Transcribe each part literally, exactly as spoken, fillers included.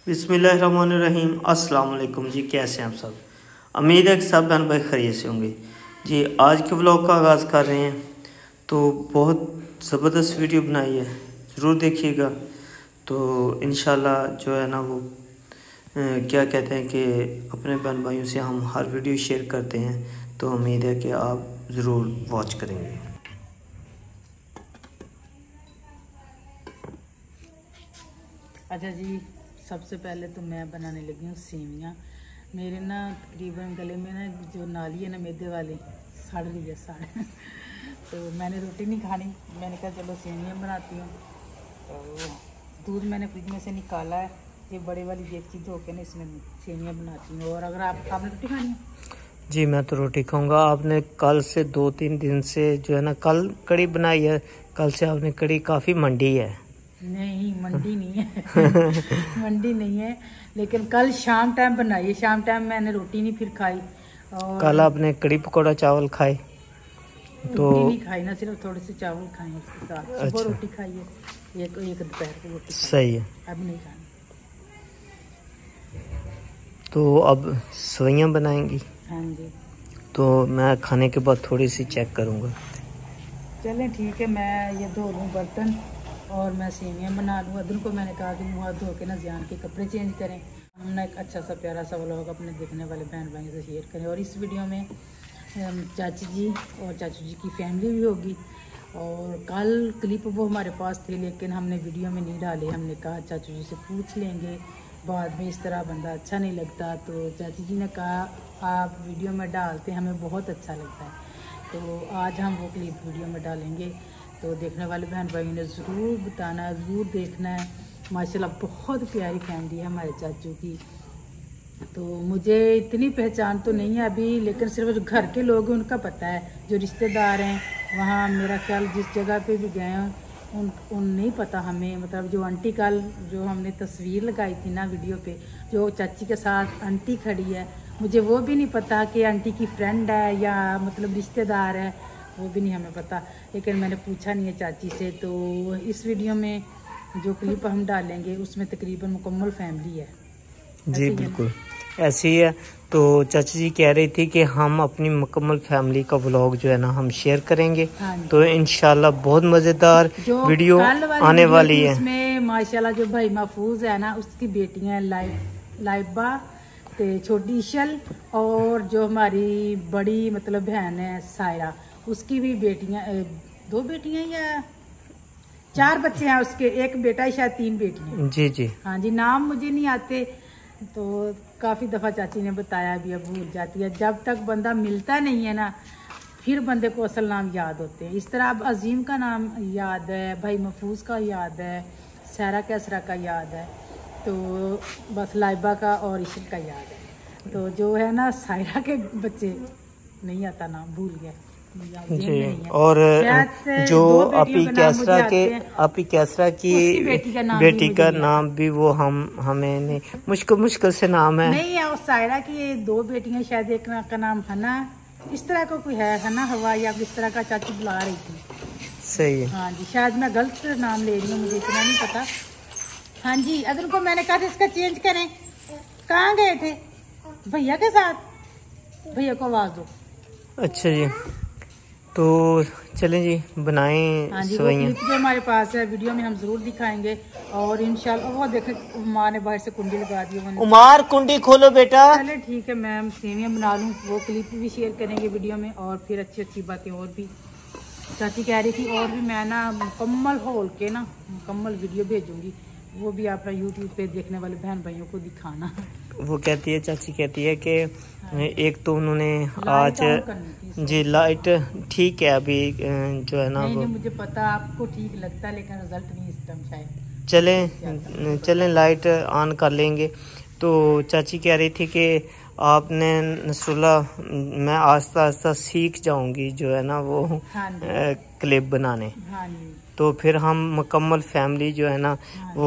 बिस्मिल्लाहिर्रहमानिर्रहीम। अस्सलाम वालेकुम जी, कैसे हैं आप सब। उम्मीद है कि सब बहन भाई खैरियत से होंगे जी। आज के व्लॉग का आगाज़ कर रहे हैं तो बहुत ज़बरदस्त वीडियो बनाई है, ज़रूर देखिएगा। तो इंशाल्लाह जो है ना वो आ, क्या कहते हैं कि अपने बहन भाइयों से हम हर वीडियो शेयर करते हैं, तो उम्मीद है कि आप ज़रूर वॉच करेंगे। अच्छा जी, सबसे पहले तो मैं बनाने लगी हूँ सेवियाँ। मेरे ना तकरीबन गले में ना जो नाली है ना मैदे वाली सड़ रही है सड़ तो मैंने रोटी नहीं खानी, मैंने कहा चलो सेवियाँ बनाती हूँ। तो दूध मैंने फ्रिज में से निकाला है, ये बड़े वाली डेगची धो के ना इसमें सेवियाँ बनाती हूँ। और अगर आप आपने रोटी खानी है? जी मैं तो रोटी खाऊंगा। आपने कल से दो तीन दिन से जो है ना कल कड़ी बनाई है, कल से आपने कड़ी काफ़ी मंडी है। नहीं मंडी नहीं है मंडी नहीं है, लेकिन कल शाम टाइम बनाई है। शाम टाइम मैंने रोटी नहीं फिर खाई। और कल आपने कड़ी पकौड़ा चावल खाए तो रोटी नहीं खाई ना, सिर्फ थोड़े से चावल खाए उसके साथ। सुबह अच्छा। रोटी खाई है, एक एक दोपहर को रोटी खाई। सही है। अब नहीं खानी। तो अब सवैयाँ बनाएंगी। हाँ जी, तो मैं खाने के बाद थोड़ी सी चेक करूँगा। चलें ठीक है। मैं ये धो लूँ बर्तन और मैं सेवियाँ बना लूँ। अदर को मैंने कहा कि मुँह हाथ धो के ना ध्यान के कपड़े चेंज करें। हम ना एक अच्छा सा प्यारा सा व्लॉग अपने देखने वाले बहन भाई से शेयर करें। और इस वीडियो में चाची जी और चाचू जी की फैमिली भी होगी। और कल क्लिप वो हमारे पास थे, लेकिन हमने वीडियो में नहीं डाले। हमने कहा चाचू जी से पूछ लेंगे, बाद में इस तरह बंदा अच्छा नहीं लगता। तो चाची जी ने कहा आप वीडियो में डालते, हमें बहुत अच्छा लगता है। तो आज हम वो क्लिप वीडियो में डालेंगे। तो देखने वाले बहन भाइयों ने ज़रूर बताना है, ज़रूर देखना है। माशाल्लाह बहुत प्यारी फैमिली है हमारे चाचू की। तो मुझे इतनी पहचान तो नहीं है अभी, लेकिन सिर्फ जो घर के लोग हैं उनका पता है। जो रिश्तेदार हैं वहाँ मेरा ख्याल जिस जगह पे भी गए हैं उन उन नहीं पता हमें। मतलब जो आंटी कल जो हमने तस्वीर लगाई थी ना वीडियो पे, जो चाची के साथ आंटी खड़ी है, मुझे वो भी नहीं पता कि आंटी की फ्रेंड है या मतलब रिश्तेदार है, वो भी नहीं हमें पता। लेकिन मैंने पूछा नहीं है चाची से। तो इस वीडियो में जो क्लिप हम डालेंगे उसमें तकरीबन मुकम्मल फैमिली है। जी बिल्कुल ऐसी है। तो चाची जी कह रही थी कि हम अपनी मुकम्मल फैमिली का व्लॉग जो है ना हम शेयर करेंगे। हाँ, तो इंशाल्लाह बहुत मज़ेदार वीडियो आने वाली है। इसमें माशाल्लाह जो भाई महफूज है ना उसकी बेटियां हैं लाइब लाइबा ते छोटी इशल, और जो हमारी बड़ी मतलब बहन है सायरा, उसकी भी बेटियां, दो बेटियां या चार बच्चे हैं उसके, एक बेटा है शायद, तीन बेटियां। जी जी हाँ जी, नाम मुझे नहीं आते। तो काफ़ी दफ़ा चाची ने बताया, भी अब भूल जाती है। जब तक बंदा मिलता नहीं है ना फिर बंदे को असल नाम याद होते हैं। इस तरह अब अजीम का नाम याद है, भाई महफूज का याद है, सायरा कैसरा का याद है, तो बस लाइबा का और इशल का याद है। तो जो है ना सायरा के बच्चे नहीं आता नाम, भूल गया जी। और जो आपी कैसरा के आपी कैसरा की बेटी का नाम, बेटी का नाम भी वो हम हमें नहीं, मुश्किल मुश्किल से नाम है नहीं है। और सायरा की दो बेटियां, शायद एक का नाम हना, इस तरह का कोई है, हना हवा या इस तरह का चाची बुला रही थी। सही है। हाँ जी, शायद मैं गलत नाम ले रही हूँ, मुझे इतना नहीं पता। हाँ जी, अगर उनको मैंने कहा था इसका चेंज करें, कहाँ गए थे? भैया के साथ। भैया को आवाज दो। अच्छा जी, तो चलें जी बनाएं। हाँ जी, वो क्लिप जो हमारे पास है वीडियो में हम जरूर दिखाएंगे। और इंशाल्लाह वो देखे उमार ने बाहर से कुंडी लगा दी। उमार कुंडी खोलो बेटा। चले ठीक है, मैं सेवियां बना लूँ, वो क्लिप भी शेयर करेंगे वीडियो में। और फिर अच्छी अच्छी बातें और भी चाची कह रही थी, और भी मैं ना मुकम्मल होल के ना मुकम्मल वीडियो भेजूंगी, वो भी आप यूट्यूब पे देखने वाले बहन भाइयों को दिखाना। वो कहती है, चाची कहती है कि एक तो उन्होंने आज जी लाइट ठीक है अभी जो है ना, नहीं, नहीं मुझे पता आपको ठीक लगता है, लेकिन रिजल्ट नहीं इस टाइम शायद। चलें चलें लाइट ऑन कर लेंगे। तो चाची कह रही थी कि आपने नसरुल्ला, मैं आस्ता आस्ता सीख जाऊंगी जो है ना वो हाँ क्लिप बनाने। हाँ तो फिर हम मुकम्मल फैमिली जो है ना वो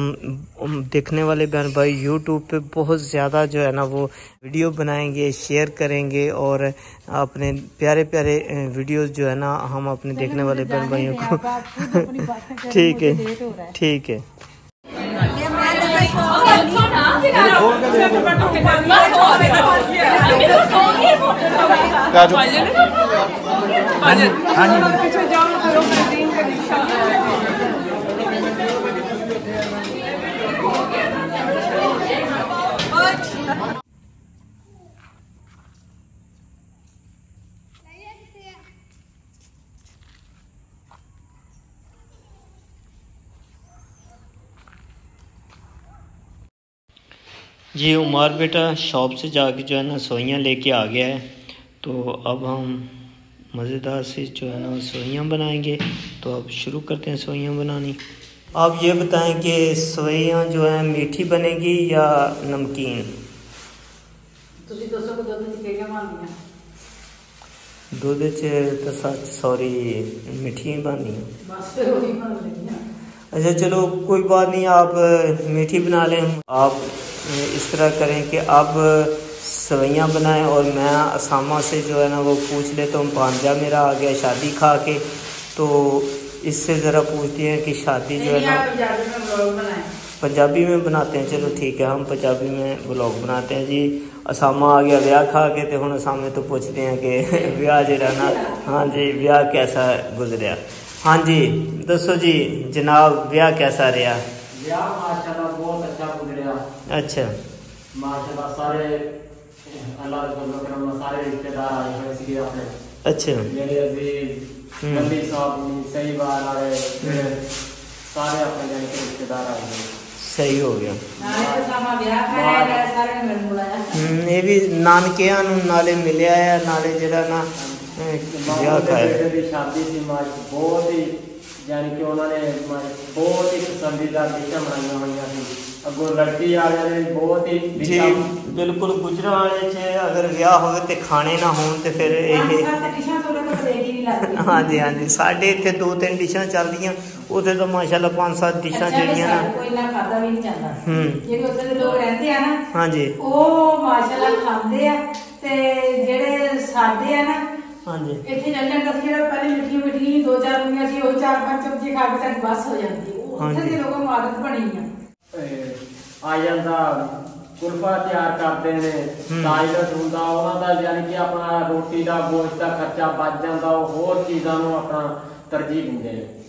हम देखने वाले बहन भाई यूट्यूब पे बहुत ज़्यादा जो है ना वो वीडियो बनाएंगे, शेयर करेंगे, और अपने प्यारे प्यारे वीडियोस जो है ना हम अपने देखने वाले बहन भाइयों को ठीक है ठीक है। जी उमर बेटा शॉप से जाके जो है ना सोइयाँ लेके आ गया है। तो अब हम मज़ेदार से जो है ना सोइयाँ बनाएंगे। तो अब शुरू करते हैं सोइयाँ बनानी। आप ये बताएं कि सोइयाँ जो है मीठी बनेगी या नमकीन? दूध तो सच सॉरी मीठी बननी। अच्छा चलो कोई बात नहीं, आप मीठी बना लें। आप इस तरह करें कि अब सवैयाँ बनाएं और मैं असामा से जो है ना वो पूछ लेता हूँ। भांजा मेरा आ गया शादी खा के, तो इससे ज़रा पूछते हैं कि शादी जो है ना पंजाबी में बनाते हैं। चलो ठीक है, हम पंजाबी में ब्लॉग बनाते हैं। जी असामा आ गया ब्याह खा के, तो हम असामे तो पूछते हैं कि ब्याह जो ना, हाँ जी ब्याह कैसा गुजरिया? हाँ जी दसो जी जनाब, ब्याह कैसा रहा? ब्याह माशाल्लाह बहुत अच्छा गुजरिया। अच्छा माशाल्लाह, सारे अल्लाह के फजल से सारे रिश्तेदार आए हुए थे अपने। अच्छा मेरे अजीज नबी साहब सही बात आ रहे सारे अपने जाने के रिश्तेदार आए हुए। सही हो गया। ये भी नानकिया नाले मिले है, नाले जरा ना ब्याह खाया। शादी थी बहुत ही यानी कि उन्होंने बहुत ही पसंदीदा डिशा बनाई हुई थी। अगो लड़की वाले ने बहुत ही जी बिल्कुल गुजरा वाले च अगर ब्याह हो तो खाने ना हो तो फिर हाँ जी हाँ जी साढ़े इतने दो तीन डिशा चलदियां, उधर तो माशाल्लाह पांच सात डिशा जड़ियां ना हाँ जी हाँ जी इतने जल्दी दस पहले मिठी मिठी दो चार बुनिया सी और चार पांच चमचे खा के साडी बस हो जाती है। उत्थे दे लोगों को आदत बनी है। आ ਜਾਂਦਾ ਕੁਲਫਾ ਤਿਆਰ ਕਰਦੇ ਨੇ, ਟਾਇਲਟ ਹੁੰਦਾ ਉਹਨਾਂ ਦਾ ਯਾਨੀ ਕਿ ਆਪਣਾ ਰੋਟੀ ਦਾ ਗੋਸ਼ਤ ਦਾ ਖਰਚਾ ਬਚ ਜਾਂਦਾ, ਉਹ ਹੋਰ ਚੀਜ਼ਾਂ ਨੂੰ ਆਪਣਾ ਤਰਜੀਹ ਦਿੰਦੇ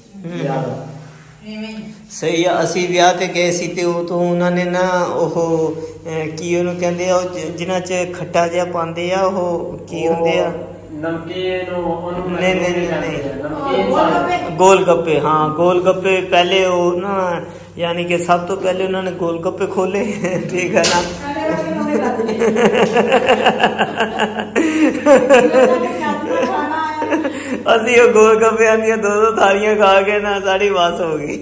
ਨੇ। ਸਹੀ ਆ। ਅਸੀਂ ਵਿਆਹ ਤੇ ਗਏ ਸੀ ਤੇ ਉਹ ਤੋਂ ਉਹਨਾਂ ਨੇ ਨਾ ਉਹ ਕੀ ਉਹਨੂੰ ਕਹਿੰਦੇ ਆ ਜਿਨ੍ਹਾਂ ਚ ਖੱਟਾ ਜਿਹਾ ਪਾਉਂਦੇ ਆ, ਉਹ ਕੀ ਹੁੰਦੇ ਆ नमकीन नहीं नहीं नहीं गोलगप्पे। हाँ गोलगप्पे पहले वो ना यानी कि सब तो पहले उन्होंने गोलगप्पे खोले ठीक है ना असी वो गोलगप्पे आंदियां दो दो थालियां खा के ना सारी बस हो गई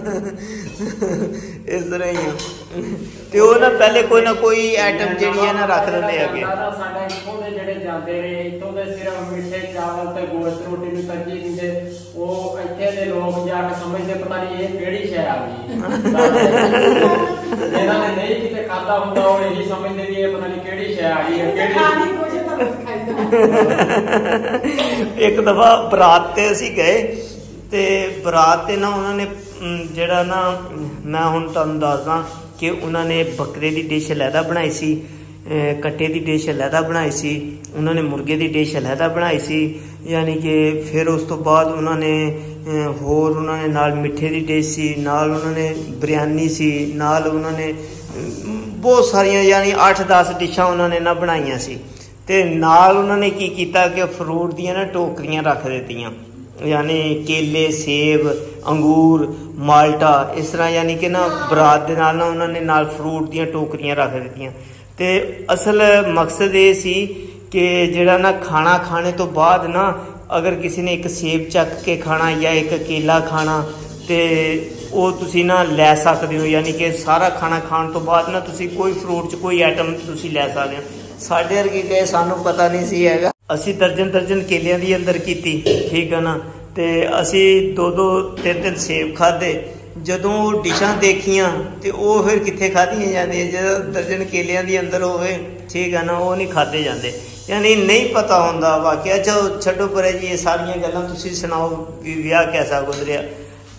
इस तरह ही ते वो ना पहले कोई ना कोई आइटम जेडी है ना रख देंगे अगे। साडा इत्थों दे जेडे जांदे ने इत्थों दे सिर्फ मिठे चावल ते गोश्त रोटी नूं तरजीह दिंदे, ਉਹ ਇੱਥੇ ਦੇ ਲੋਕ ਜਾ ਕੇ ਸਮਝਦੇ ਪਤਾ ਨਹੀਂ ਇਹ ਕਿਹੜੀ ਸ਼ੈ ਆ ਗਈ। ਇਹਨਾਂ ਨੇ ਨਹੀਂ ਕਿਤੇ ਖਾਦਾ ਹੁੰਦਾ ਉਹ ਇਹੀ ਸਮਝਦੇ ਵੀ ਇਹ ਪਤਾ ਨਹੀਂ ਕਿਹੜੀ ਸ਼ੈ ਆ ਗਈ ਹੈ ਕਿਹੜੀ। ਇੱਕ ਦਫਾ ਬਰਾਤ ਤੇ ਅਸੀਂ ਗਏ ਤੇ ਬਰਾਤ ਤੇ ਨਾ ਉਹਨਾਂ ਨੇ ਜਿਹੜਾ ਨਾ ਮੈਂ ਹੁਣ ਤੁਹਾਨੂੰ ਦੱਸਦਾ ਕਿ ਉਹਨਾਂ ਨੇ ਬੱਕਰੇ ਦੀ ਡਿਸ਼ ਅਲੱਗਾ ਬਣਾਈ ਸੀ, ਕੱਟੇ ਦੀ ਡਿਸ਼ ਅਲੱਗਾ ਬਣਾਈ ਸੀ, ਉਹਨਾਂ ਨੇ ਮੁਰਗੇ ਦੀ ਡਿਸ਼ ਅਲੱਗਾ ਬਣਾਈ ਸੀ। यानी कि फिर उस तो बाद उन्होंने होर उन्होंने नाल मिठे की डिश सी, नाल उन्होंने बिरयानी सी, नाल उन्होंने बहुत सारिया यानी अठ दस डिशा उन्होंने ना बनाइया सी। ते नाल उन्होंने की कीता कि फ्रूट दियां ना टोकरियां रख दित्तियां, यानी केले सेब अंगूर माल्टा इस तरह, यानी कि ना बरात दे नाल ना उन्होंने नाल फ्रूट दियां टोकरियां रख दित्तियां। ते असल मकसद ये सी कि जड़ा ना खाना खाने तो बाद ना अगर किसी ने एक सेब चक के खाना या एक केला खाना तो वो तुसी ना लै सकते हो, यानी कि सारा खाना खाने तो बाद ना तुसी कोई फ्रूट च कोई आइटम तुसी लै सकते हो। साढ़े वर्गे गए सानू पता नहीं सी हैगा, असी दर्जन दर्जन केलियां दी अंदर कीती ठीक है ना, तो असी दो दो तीन तीन सेब खाधे। जदों डिशां देखियां तो वो फिर कित्थे खाधियां जांदियां, जो दर्जन केलियां दी अंदर होवे ठीक है ना वो नहीं खाधे जाते, यानी नहीं पता होंदा वाकया। चलो छड्डो परे जी, ये सारियां गल्लां तुसीं सुनाओ कि ब्याह कैसा गुजरिया?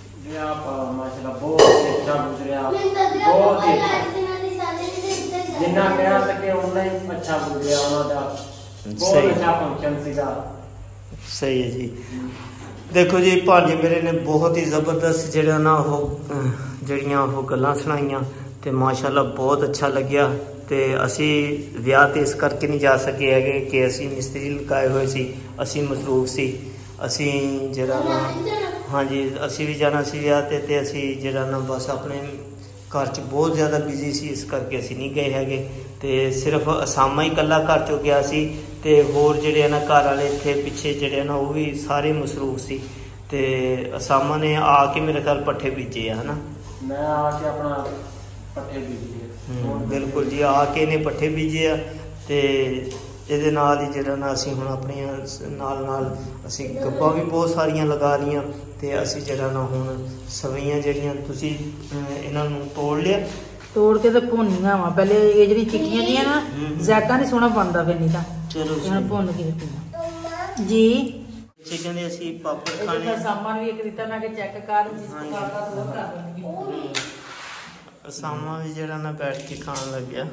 ब्याह माशाल्लाह बहुत अच्छा गुजरिया, बहुत ही अच्छा। जिन्ना कह सके उन्ना ही अच्छा गुजरिया उन्होंने दा बहुत अच्छा फंक्शन सीगा। सही है जी। देखो जी भांजे मेरे ने बहुत ही ज़बरदस्त जड़ा ना वो जड़ियाँ वो गल्लां सुनाइयां ते माशाल्लाह बहुत अच्छा लग्या। तो असी विआह तो इस करके नहीं जा सके है कि असी मिस्त्री लगाए हुए सी, असी मसरूफ सी, असी जरा ना हाँ जी असी भी जाना सी विआह ते ते असी जरा ना बस अपने घर च बहुत ज़्यादा बिजी सी, इस करके असी नहीं गए है। तो सिर्फ असामा ही कला घर चो गया सी ते होर जेड़े ना घर वाले इत्थे पिछे जेड़े ना वो भी सारे मसरूफ सी। ते असामा ने आके मेरे ख्याल पट्ठे बीजे है ना, मैं आके अपना पट्ठे बीजे बिल्कुल जी आके ने पट्ठे बीजे आ। ते ਇਹਦੇ ਨਾਲ ਹੀ ਜਿਹੜਾ ਨਾ ਅਸੀਂ ਹੁਣ ਆਪਣੀਆਂ ਨਾਲ ਨਾਲ ਅਸੀਂ ਗੱਪਾਂ ਵੀ ਬਹੁਤ ਸਾਰੀਆਂ ਲਗਾ ਲਈਆਂ ਤੇ ਅਸੀਂ ਜਿਹੜਾ ਨਾ ਹੁਣ ਸਵਈਆਂ ਜਿਹੜੀਆਂ ਤੁਸੀਂ ਇਹਨਾਂ ਨੂੰ ਤੋੜ ਲਿਆ, ਤੋੜ ਕੇ ਤੇ ਭੁੰਨੀਆਂ ਵਾ ਪਹਿਲੇ ਇਹ ਜਿਹੜੀ ਚਿੱਟੀਆਂ ਦੀਆਂ ਨਾ ਜ਼ਾਇਕਾ ਨਹੀਂ ਸੋਹਣਾ ਬਣਦਾ ਫਿਰ ਨਹੀਂ ਤਾਂ ਚਲੋ ਇਹਨਾਂ ਭੁੰਨ ਕੇ ਦਿੱਤੀਆਂ ਜੀ। ਚਿਕਨ ਦੇ ਅਸੀਂ ਪਾਪੜ ਖਾਣੇ ਦਾ ਸਾਮਾਨ ਵੀ ਇੱਕ ਦਿੱਤਾ ਮੈਂ ਕਿ ਚੈੱਕ ਕਰ ਜਿਸ ਪ੍ਰਕਾਰ ਦਾ ਹੋਰ ਕਰ ਦੇਣਗੇ। ਸਾਮਾ ਵੀ ਜਿਹੜਾ ਨਾ ਬੈਠ ਕੇ ਖਾਣ ਲੱਗਿਆ।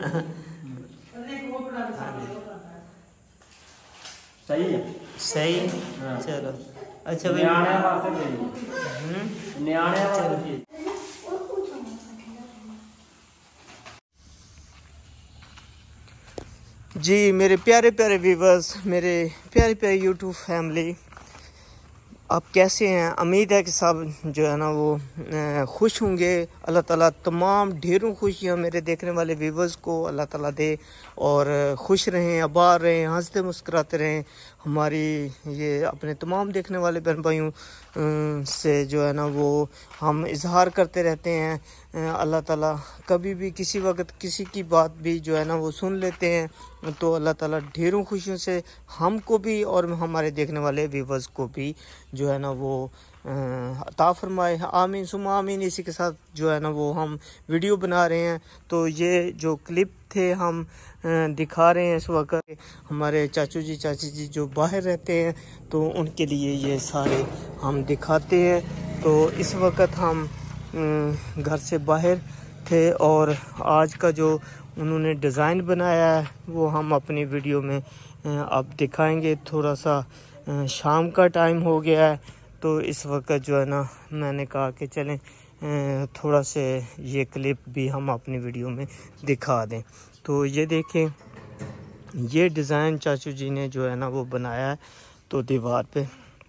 सही है सही हाँ। चलो अच्छा भाई न्याणे वास्ते चाहिए न्याणे वास्ते जी। मेरे प्यारे प्यारे व्यूवर्स, मेरे प्यारे प्यारे यूट्यूब फैमिली, आप कैसे हैं? उम्मीद है कि सब जो है ना वो खुश होंगे। अल्लाह ताला तमाम ढेरों खुशियाँ मेरे देखने वाले व्यूवर्स को अल्लाह ताला दे और खुश रहें, आबाद रहें, हंसते मुस्कुराते रहें। हमारी ये अपने तमाम देखने वाले बहन भाइयों से जो है ना वो हम इजहार करते रहते हैं। अल्लाह ताला कभी भी किसी वक्त किसी की बात भी जो है ना वो सुन लेते हैं तो अल्लाह ताला ढेरों खुशियों से हमको भी और हमारे देखने वाले व्यूवर्स को भी जो है ना वो अता फरमाए। आमीन सुमा आमीन। इसी के साथ जो है ना वो हम वीडियो बना रहे हैं। तो ये जो क्लिप थे हम दिखा रहे हैं इस वक्त हमारे चाचू जी चाची जी जो बाहर रहते हैं तो उनके लिए ये सारे हम दिखाते हैं। तो इस वक्त हम घर से बाहर थे और आज का जो उन्होंने डिज़ाइन बनाया है वो हम अपनी वीडियो में अब दिखाएंगे। थोड़ा सा शाम का टाइम हो गया है तो इस वक्त जो है ना मैंने कहा कि चलें थोड़ा से ये क्लिप भी हम अपनी वीडियो में दिखा दें। तो ये देखें ये डिज़ाइन चाचू जी ने जो है ना वो बनाया है तो दीवार पे।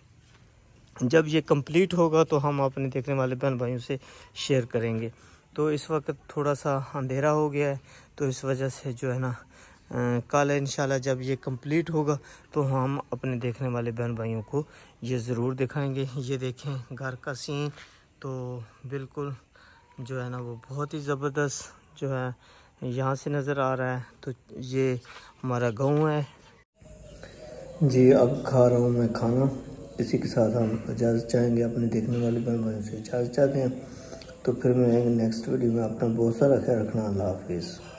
जब ये कंप्लीट होगा तो हम अपने देखने वाले बहन भाइयों से शेयर करेंगे। तो इस वक्त थोड़ा सा अंधेरा हो गया है तो इस वजह से जो है ना कल इंशाल्लाह जब ये कंप्लीट होगा तो हम अपने देखने वाले बहन भाइयों को ये ज़रूर दिखाएंगे। ये देखें घर का सीन तो बिल्कुल जो है ना वो बहुत ही ज़बरदस्त जो है यहाँ से नज़र आ रहा है। तो ये हमारा गांव है जी। अब खा रहा हूँ मैं खाना। इसी के साथ हम इजाज़त चाहेंगे अपने देखने वाले बहन भाइयों से इजाज़त चाहते हैं। तो फिर मैं नेक्स्ट वीडियो में अपना बहुत सारा ख्याल रखना। अल्लाह हाफिज़।